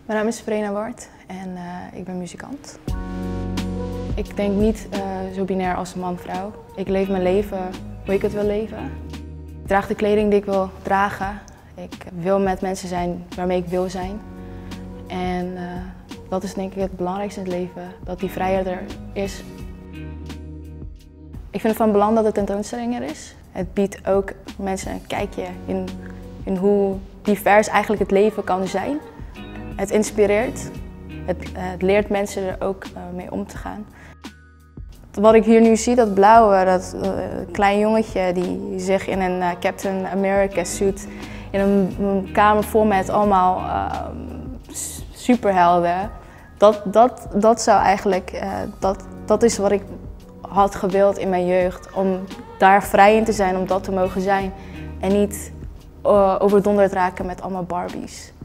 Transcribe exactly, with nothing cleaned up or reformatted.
Mijn naam is Verena Ward en uh, ik ben muzikant. Ik denk niet uh, zo binair als man-vrouw. Ik leef mijn leven hoe ik het wil leven. Ik draag de kleding die ik wil dragen. Ik wil met mensen zijn waarmee ik wil zijn. En uh, dat is denk ik het belangrijkste in het leven, dat die vrijheid er is. Ik vind het van belang dat de tentoonstelling er is. Het biedt ook mensen een kijkje in, in hoe divers eigenlijk het leven kan zijn. Het inspireert, het, het leert mensen er ook uh, mee om te gaan. Wat ik hier nu zie, dat blauwe, dat uh, klein jongetje die zich in een uh, Captain America suit in een, een kamer vol met allemaal uh, superhelden. Dat, dat, dat zou eigenlijk, uh, dat, dat is wat ik had gewild in mijn jeugd. Om daar vrij in te zijn, om dat te mogen zijn. En niet uh, overdonderd raken met allemaal Barbies.